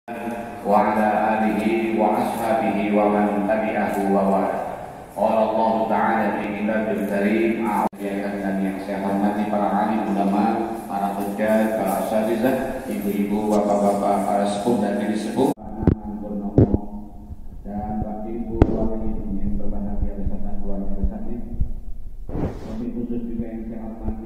wa ala alihi wa ashabihi wa man tabi'ahu wa wala. Qala Allah Ta'ala fi kitabil karim, dan yang saya hormati para alim ulama, para pejabat, para asatizah, ibu-ibu, bapak-bapak, para sepuh dan diri sepuh, dan bapak ibu yang berbahagia beserta keluarga besarnya. Kami khusus juga yang saya hormati.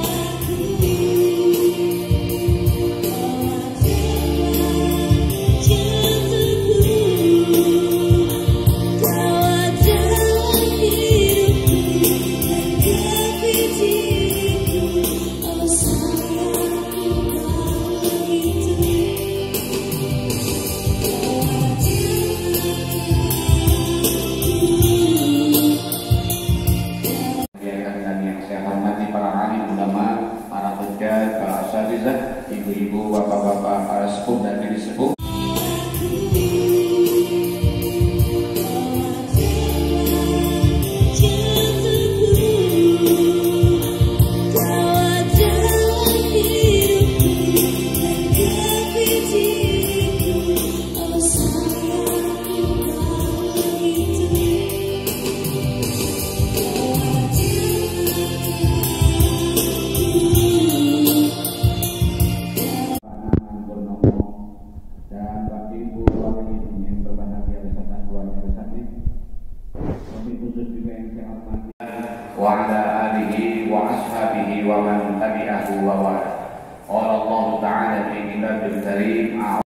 Para asatizah, ibu-ibu, bapak-bapak, para sepuh dan diri sepuh. Dan bapak ibu yang berbahagia beserta keluarga besarnya. Kami khusus juga yang saya hormati. Wa ala alihi wa ashabihi wa man tabi'ahu wa wala. Qala Allah Ta'ala fi kitabil karim.